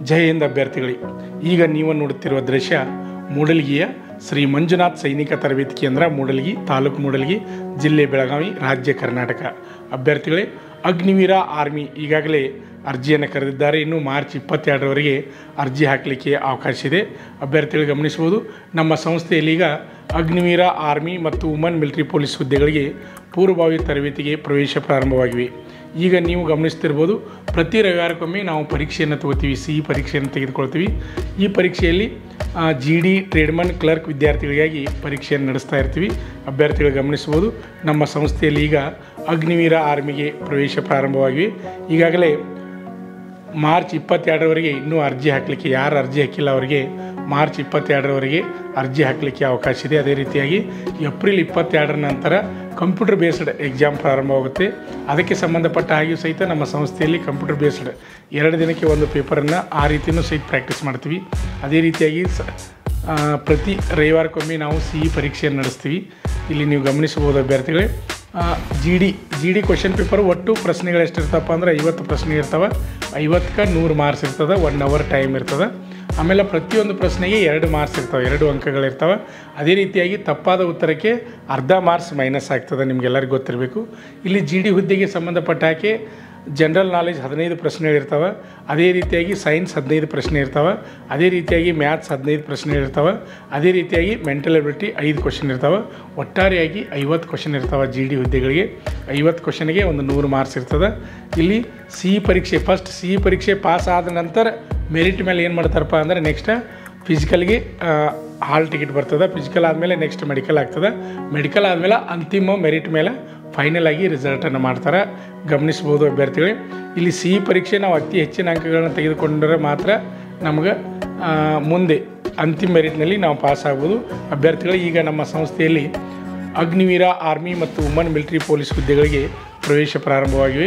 ಜೈ ಹಿಂದ್ ಅಭ್ಯರ್ಥಿಗಳಿಗೆ. ಈಗ ನೀವು ನೋಡುತ್ತಿರುವ ದೃಶ್ಯ ಮೂಡಲಗಿಯ ಶ್ರೀ ಮಂಜುನಾಥ್ ಸೈನಿಕ ತರಬೇತಿ ಕೇಂದ್ರ, ಮೂಡಲಗಿ ತಾಲೂಕು, ಮೂಡಲಗಿ ಜಿಲ್ಲೆ, ಬೆಳಗಾವಿ, ರಾಜ್ಯ ಕರ್ನಾಟಕ. ಅಭ್ಯರ್ಥಿಗಳೇ, ಅಗ್ನಿವೀರ ಆರ್ಮಿ ಈಗಾಗಲೇ ಅರ್ಜಿಯನ್ನು ಕರೆದಿದ್ದಾರೆ. ಇನ್ನು ಮಾರ್ಚ್ 22ರವರೆಗೆ ಅರ್ಜಿ ಹಾಕಲಿಕ್ಕೆ ಅವಕಾಶ ಇದೆ. ಅಭ್ಯರ್ಥಿಗಳು ಗಮನಿಸಬಹುದು, ನಮ್ಮ ಸಂಸ್ಥೆಯಲ್ಲಿ ಈಗ ಅಗ್ನಿವೀರ ಆರ್ಮಿ ಮತ್ತು ವುಮನ್ ಮಿಲಿಟರಿ ಪೊಲೀಸ್ ಹುದ್ದೆಗಳಿಗೆ ಪೂರ್ವಭಾವಿ ತರಬೇತಿಗೆ ಪ್ರವೇಶ ಪ್ರಾರಂಭವಾಗಿವೆ. ಈಗ ನೀವು ಗಮನಿಸ್ತಿರ್ಬೋದು, ಪ್ರತಿ ರವಿವಾರಕ್ಕೊಮ್ಮೆ ನಾವು ಪರೀಕ್ಷೆಯನ್ನು ತಗೋತೀವಿ, CE ಪರೀಕ್ಷೆಯನ್ನು ತೆಗೆದುಕೊಳ್ತೀವಿ. ಈ ಪರೀಕ್ಷೆಯಲ್ಲಿ GD ಟ್ರೇಡ್ಮನ್ ಕ್ಲರ್ಕ್ ವಿದ್ಯಾರ್ಥಿಗಳಿಗಾಗಿ ಪರೀಕ್ಷೆಯನ್ನು ನಡೆಸ್ತಾ ಇರ್ತೀವಿ. ಅಭ್ಯರ್ಥಿಗಳು ಗಮನಿಸ್ಬೋದು, ನಮ್ಮ ಸಂಸ್ಥೆಯಲ್ಲಿ ಈಗ ಅಗ್ನಿವೀರ ಆರ್ಮಿಗೆ ಪ್ರವೇಶ ಪ್ರಾರಂಭವಾಗಿವೆ. ಈಗಾಗಲೇ ಮಾರ್ಚ್ 22ರವರೆಗೆ ಇನ್ನೂ ಅರ್ಜಿ ಹಾಕಲಿಕ್ಕೆ, ಯಾರು ಅರ್ಜಿ ಹಾಕಿಲ್ಲ ಅವರಿಗೆ ಮಾರ್ಚ್ 22ರವರೆಗೆ ಅರ್ಜಿ ಹಾಕಲಿಕ್ಕೆ ಅವಕಾಶ ಇದೆ. ಅದೇ ರೀತಿಯಾಗಿ ಏಪ್ರಿಲ್ 22ರ ನಂತರ ಕಂಪ್ಯೂಟರ್ ಬೇಸ್ಡ್ ಎಕ್ಸಾಮ್ ಪ್ರಾರಂಭವಾಗುತ್ತೆ. ಅದಕ್ಕೆ ಸಂಬಂಧಪಟ್ಟ ಹಾಗೆಯೂ ಸಹಿತ ನಮ್ಮ ಸಂಸ್ಥೆಯಲ್ಲಿ ಕಂಪ್ಯೂಟರ್ ಬೇಸ್ಡ್ 2 ದಿನಕ್ಕೆ ಒಂದು ಪೇಪರನ್ನು ಆ ರೀತಿಯೂ ಸಹಿತ ಪ್ರಾಕ್ಟೀಸ್ ಮಾಡ್ತೀವಿ. ಅದೇ ರೀತಿಯಾಗಿ ಪ್ರತಿ ರವಿವಾರಕ್ಕೊಮ್ಮೆ ನಾವು CE ಪರೀಕ್ಷೆಯನ್ನು ನಡೆಸ್ತೀವಿ. ಇಲ್ಲಿ ನೀವು ಗಮನಿಸಬಹುದು ಅಭ್ಯರ್ಥಿಗಳೇ, GD ಕ್ವಶನ್ ಪೇಪರ್ ಒಟ್ಟು ಪ್ರಶ್ನೆಗಳು ಎಷ್ಟಿರ್ತಪ್ಪ ಅಂದರೆ 50 ಪ್ರಶ್ನೆ ಇರ್ತವೆ. 50ಕ್ಕೆ 100 ಮಾರ್ಕ್ಸ್ ಇರ್ತದೆ. 1 ಅವರ್ ಟೈಮ್ ಇರ್ತದೆ. ಆಮೇಲೆ ಪ್ರತಿಯೊಂದು ಪ್ರಶ್ನೆಗೆ 2 ಮಾರ್ಕ್ಸ್ ಇರ್ತವೆ, 2 ಅಂಕಗಳಿರ್ತವೆ. ಅದೇ ರೀತಿಯಾಗಿ ತಪ್ಪಾದ ಉತ್ತರಕ್ಕೆ ಅರ್ಧ ಮಾರ್ಕ್ಸ್ ಮೈನಸ್ ಆಗ್ತದೆ, ನಿಮಗೆಲ್ಲರಿಗೂ ಗೊತ್ತಿರಬೇಕು. ಇಲ್ಲಿ GD ಹುದ್ದೆಗೆ ಸಂಬಂಧಪಟ್ಟ ಹಾಗೆ ಜನರಲ್ ನಾಲೆಜ್ 15 ಪ್ರಶ್ನೆಗಳಿರ್ತವೆ. ಅದೇ ರೀತಿಯಾಗಿ ಸೈನ್ಸ್ 15 ಪ್ರಶ್ನೆ ಇರ್ತವೆ. ಅದೇ ರೀತಿಯಾಗಿ ಮ್ಯಾಥ್ಸ್ 15 ಪ್ರಶ್ನೆಗಳಿರ್ತವೆ. ಅದೇ ರೀತಿಯಾಗಿ ಮೆಂಟಲ್ ಎಬಿಲಿಟಿ 5 ಕ್ವಶನ್ ಇರ್ತವೆ. ಒಟ್ಟಾರೆಯಾಗಿ 50 ಕ್ವಶನ್ ಇರ್ತವೆ. GD ಹುದ್ದೆಗಳಿಗೆ 50 ಕ್ವಶನ್ಗೆ ಒಂದು 100 ಮಾರ್ಕ್ಸ್ ಇರ್ತದೆ. ಇಲ್ಲಿ CE ಪರೀಕ್ಷೆ, ಫಸ್ಟ್ CE ಪರೀಕ್ಷೆ ಪಾಸ್ ಆದ ನಂತರ ಮೆರಿಟ್ ಮೇಲೆ ಏನು ಮಾಡ್ತಾರಪ್ಪ ಅಂದರೆ ನೆಕ್ಸ್ಟ್ ಫಿಸಿಕಲ್ಗೆ ಹಾಲ್ ಟಿಕೆಟ್ ಬರ್ತದೆ. ಫಿಸಿಕಲ್ ಆದಮೇಲೆ ನೆಕ್ಸ್ಟ್ ಮೆಡಿಕಲ್ ಆಗ್ತದೆ. ಮೆಡಿಕಲ್ ಆದಮೇಲೆ ಅಂತಿಮ ಮೆರಿಟ್ ಮೇಲೆ ಫೈನಲ್ ಆಗಿ ರಿಸಲ್ಟನ್ನು ಮಾಡ್ತಾರೆ. ಗಮನಿಸ್ಬೋದು ಅಭ್ಯರ್ಥಿಗಳೇ, ಇಲ್ಲಿ CE ಪರೀಕ್ಷೆ ನಾವು ಅತಿ ಹೆಚ್ಚಿನ ಅಂಕಗಳನ್ನು ತೆಗೆದುಕೊಂಡರೆ ಮಾತ್ರ ನಮಗೆ ಮುಂದೆ ಅಂತಿಮ ಮೆರಿಟ್ನಲ್ಲಿ ನಾವು ಪಾಸ್ ಆಗ್ಬೋದು. ಅಭ್ಯರ್ಥಿಗಳು, ಈಗ ನಮ್ಮ ಸಂಸ್ಥೆಯಲ್ಲಿ ಅಗ್ನಿವೀರ ಆರ್ಮಿ ಮತ್ತು ವುಮನ್ ಮಿಲಿಟರಿ ಪೊಲೀಸ್ ಹುದ್ದೆಗಳಿಗೆ ಪ್ರವೇಶ ಪ್ರಾರಂಭವಾಗಿವೆ.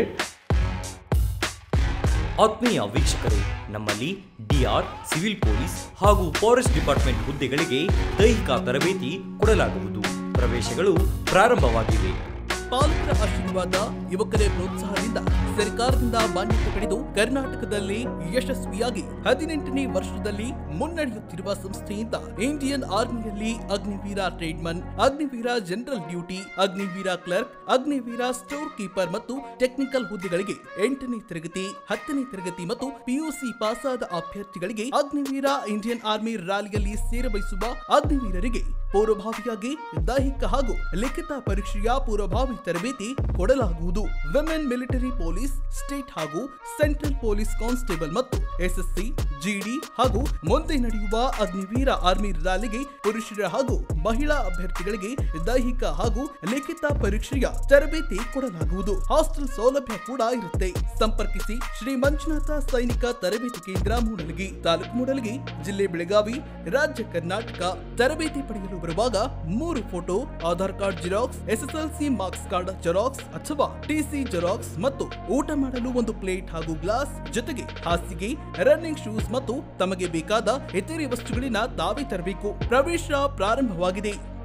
ಆತ್ಮೀಯ ವೀಕ್ಷಕರೇ, ನಮ್ಮಲ್ಲಿ DR, ಸಿವಿಲ್ ಪೊಲೀಸ್ ಹಾಗೂ ಫಾರೆಸ್ಟ್ ಡಿಪಾರ್ಟ್ಮೆಂಟ್ ಹುದ್ದೆಗಳಿಗೆ ದೈಹಿಕ ತರಬೇತಿ ಕೊಡಲಾಗುವುದು. ಪ್ರವೇಶಗಳು ಪ್ರಾರಂಭವಾಗಿವೆ. ಪಾಲಕರ ಆಶೀರ್ವಾದ, ಯುವಕರ ಪ್ರೋತ್ಸಾಹದಿಂದ ಸರ್ಕಾರದಿಂದ ಮಾನ್ಯತೆ ಪಡೆದು ಕರ್ನಾಟಕದಲ್ಲಿ ಯಶಸ್ವಿಯಾಗಿ 18ನೇ ವರ್ಷದಲ್ಲಿ ಮುನ್ನಡೆಯುತ್ತಿರುವ ಸಂಸ್ಥೆಯಿಂದ ಇಂಡಿಯನ್ ಆರ್ಮಿಯಲ್ಲಿ Agniveer tradesman, Agniveer general duty, Agniveer clerk, Agniveer storekeeper ಮತ್ತು ಟೆಕ್ನಿಕಲ್ ಹುದ್ದೆಗಳಿಗೆ 8ನೇ ತರಗತಿ, 10ನೇ ತರಗತಿ ಮತ್ತು PUC ಪಾಸಾದ ಅಭ್ಯರ್ಥಿಗಳಿಗೆ ಅಗ್ನಿವೀರ ಇಂಡಿಯನ್ ಆರ್ಮಿ ರ್ಯಾಲಿಯಲ್ಲಿ ಸೇರಬಯಸುವ ಅಗ್ನಿವೀರರಿಗೆ ಪೂರ್ವಭಾವಿಯಾಗಿ ದೈಹಿಕ ಹಾಗೂ ಲಿಖಿತ ಪರೀಕ್ಷೆಯ ಪೂರ್ವಭಾವಿ ತರಬೇತಿ ಕೊಡಲಾಗುವುದು. ವಿಮೆನ್ ಮಿಲಿಟರಿ ಪೊಲೀಸ್, ಸ್ಟೇಟ್ ಹಾಗೂ ಸೆಂಟ್ರಲ್ ಪೊಲೀಸ್ ಕಾನ್ಸ್ಟೇಬಲ್ ಮತ್ತು SSC, GD ಹಾಗೂ ಮುಂದೆ ನಡೆಯುವ ಅಗ್ನಿವೀರ ಆರ್ಮಿ ರ್ಯಾಲಿಗೆ ಪುರುಷರ ಹಾಗೂ ಮಹಿಳಾ ಅಭ್ಯರ್ಥಿಗಳಿಗೆ ದೈಹಿಕ ಹಾಗೂ ಲಿಖಿತ ಪರೀಕ್ಷೆಯ ತರಬೇತಿ ಕೊಡಲಾಗುವುದು. ಹಾಸ್ಟೆಲ್ ಸೌಲಭ್ಯ ಕೂಡ ಇರುತ್ತೆ. ಸಂಪರ್ಕಿಸಿ ಶ್ರೀ ಮಂಜುನಾಥ ಸೈನಿಕ ತರಬೇತಿ ಕೇಂದ್ರ, ಮೂಡಲಗಿ ತಾಲೂಕು, ಮೂಡಲಗಿ ಜಿಲ್ಲೆ, ಬೆಳಗಾವಿ, ರಾಜ್ಯ ಕರ್ನಾಟಕ. ತರಬೇತಿ ಪಡೆಯಲು ಬರುವಾಗ 3 photo, Aadhaar card xerox, SSLC marks card xerox ಅಥವಾ TC ಜೆರಾಕ್ಸ್ ಮತ್ತು ಊಟ ಮಾಡಲು 1 ಪ್ಲೇಟ್ ಹಾಗೂ ಗ್ಲಾಸ್, ಜೊತೆಗೆ ಹಾಸಿಗೆ, ರನ್ನಿಂಗ್ ಶೂಸ್ ಮತ್ತು ತಮಗೆ ಬೇಕಾದ ಇತರೆ ವಸ್ತುಗಳಿನ ತಾವೇ ತರಬೇಕು. ಪ್ರವೇಶ ಪ್ರಾರಂಭವಾಗಿದೆ.